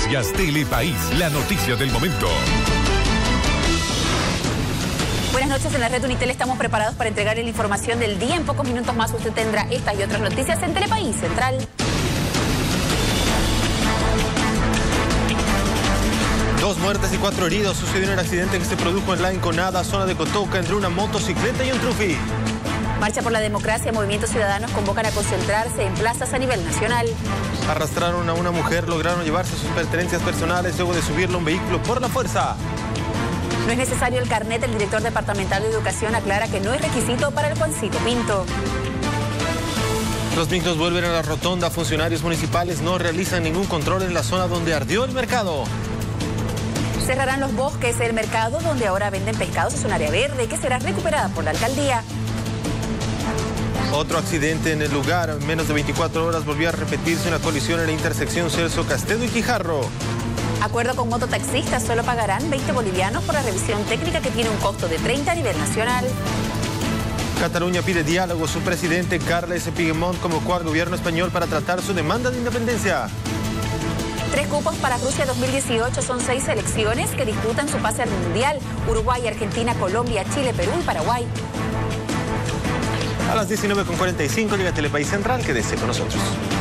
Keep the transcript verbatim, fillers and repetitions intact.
Noticias Telepaís, la noticia del momento. Buenas noches, en la red Unitel estamos preparados para entregarle la información del día. En pocos minutos más usted tendrá estas y otras noticias en Telepaís Central. Dos muertes y cuatro heridos sucedió en el accidente que se produjo en la Enconada, zona de Cotoca, entre una motocicleta y un trufi. Marcha por la Democracia, Movimientos Ciudadanos convocan a concentrarse en plazas a nivel nacional. Arrastraron a una mujer, lograron llevarse sus pertenencias personales luego de subirle a un vehículo por la fuerza. No es necesario el carnet, el director departamental de Educación aclara que no es requisito para el Juancito Pinto. Los micros vuelven a la rotonda, funcionarios municipales no realizan ningún control en la zona donde ardió el mercado. Cerrarán los bosques, el mercado donde ahora venden pescados es un área verde que será recuperada por la alcaldía. Otro accidente en el lugar, en menos de veinticuatro horas volvió a repetirse una colisión en la intersección Celso Castedo y Quijarro. Acuerdo con mototaxistas, solo pagarán veinte bolivianos por la revisión técnica que tiene un costo de treinta a nivel nacional. Cataluña pide diálogo, su presidente Carles Puigdemont convocó al gobierno español para tratar su demanda de independencia. Tres cupos para Rusia dos mil dieciocho, son seis selecciones que disputan su pase al Mundial. Uruguay, Argentina, Colombia, Chile, Perú y Paraguay. A las diecinueve con cuarenta y cinco llega Telepaís Central, quédese con nosotros.